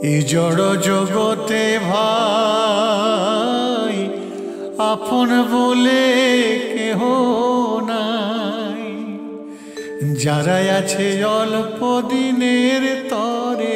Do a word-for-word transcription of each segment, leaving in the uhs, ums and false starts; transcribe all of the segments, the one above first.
এই জড় জগতে ভাই আপন বলে কেহ নাই, যারা আছে অল্প দিনের তরে।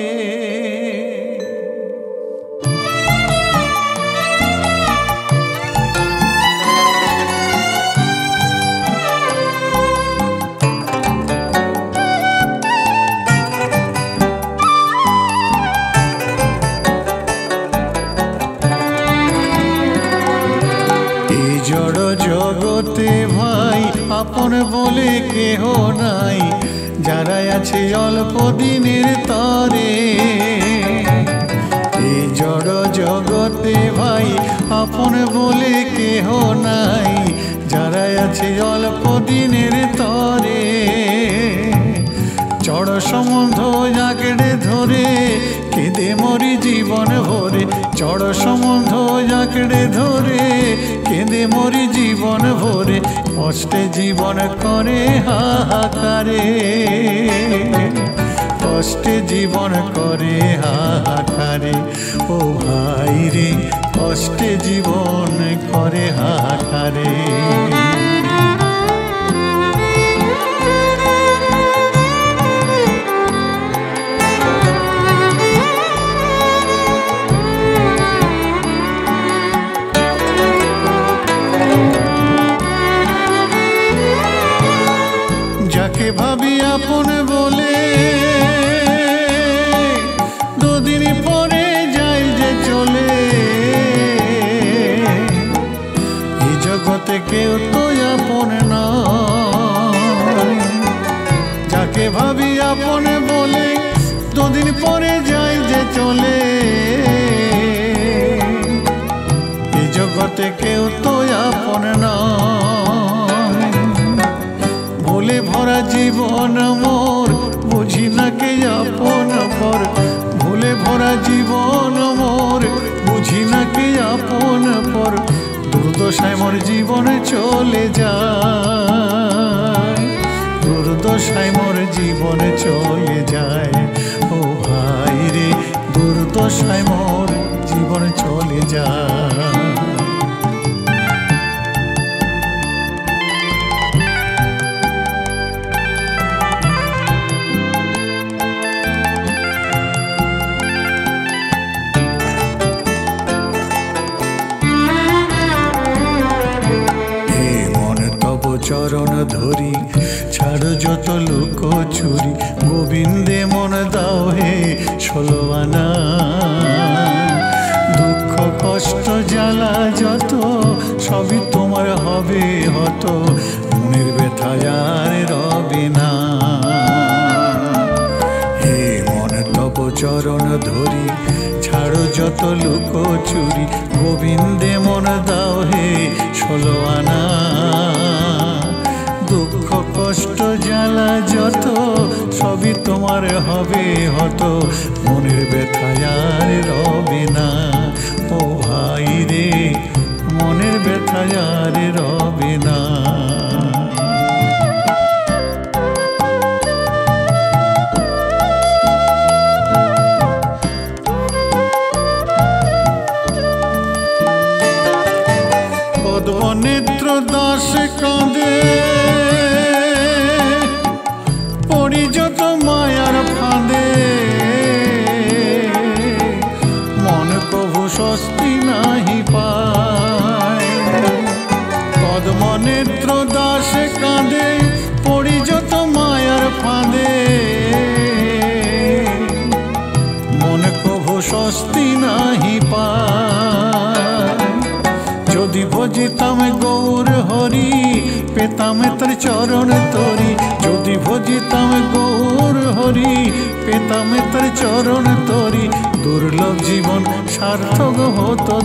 জড় জগতে ভাই আপন বলে কেহ নাই, যারা আছে অল্প দিনের তরে। এই জড় জগতে ভাই আপন বলে কেহ নাই, যারা আছে অল্প দিনের তরে। জড় সম্বন্ধ জাগড়ে ধরে কেঁদে মরি জীবন ভরে, জড় সম্বন্ধ জাগড়ে ধরে কেঁদে মরি জীবন ভরে। কষ্টে জীবন করে হাহাকারে, কষ্টে জীবন করে হাহাকারে। ও ভাই রে কষ্টে জীবন করে হাহাকারে। যাকে ভাবি আপন বলে দুদিন পরে যাই যে চলে, এই জগতে কেউ তো আপন নয়। যাকে ভাবি আপন বলে দুদিন পরে যাই যে চলে, এই জগতে কেউ তো আপন নয়। ভুলে ভরা জীবন মোর বুঝি না কে আপন পর, ভুলে ভরা জীবন মোর বুঝি না কে আপন পর। দুর্দশায় মোর জীবন চলে যায়, দুর্দশায় মোর জীবন চলে যায়। ও ভাই রে দুর্দশায় মোর জীবন চলে যায়। চরণ ধরি ছাড়ো যত লোক ছুরি, গোবিন্দে মন দাও হে ষোলো আনা। দুঃখ কষ্ট জ্বালা যত সবই তোমার হবে হত, মনের ব্যথা আর রবে না। হে মন তব চরণ ধরি ছাড়ো যত লোক চুরি, গোবিন্দে মন দাও হে ষোলো আনা। দুঃখ কষ্ট জ্বালা যত সবই তোমার হবে হত, মনের ব্যথা আর রবে না। ও ভাই রে মনের ব্যথা আর রবে না। পদ্মনেত্র দাস কাঁদে পড়ি যত মায়ার ফাঁদে, মন কভু স্বস্তি নাহি পায়। পদ্মনেত্র দাস কাঁদে পড়ি যত মায়ার ফাঁদে, মন কভু স্বস্তি নাহি পায়। যদি ভজিতাম গৌর হরি পেতাম তার চরণ তরি, যদি ভজিতাম গৌর হরি পেতাম তার চরণ তরি। দুর্লভ জীবন সার্থক হতো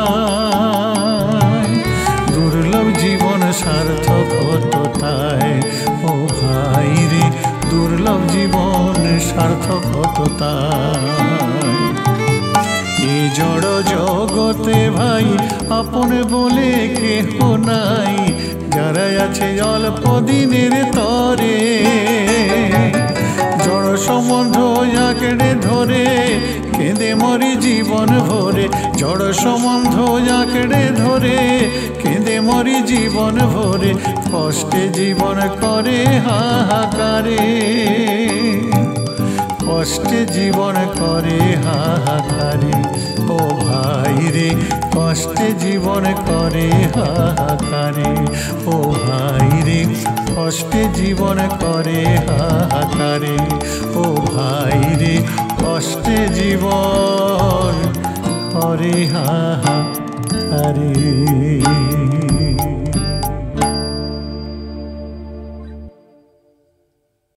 তাই, দুর্লভ জীবন সার্থক হতো তাই। ও ভাই রে দুর্লভ জীবন সার্থক হতো তাই। এই জড় জগতে ভাই আপন বলে কেহ নাই, যারা আছে অল্প দিনের তরে। জড় সম্বন্ধ আঁকড়ে ধরে কেঁদে জীবন ভরে জড় সম্বন্ধ আঁকড়ে ধরে কেঁদে মরি জীবন ভরে কষ্টে জীবন করে হাহাকারে কষ্টে জীবন করে হাহাকারে ও ভাই রে কষ্টে জীবন করে হাহাকারে ও ভাই রে কষ্টে জীবন করে হাহাকারে ও ভাই রে কষ্টে জীবন করে হাহাকারে।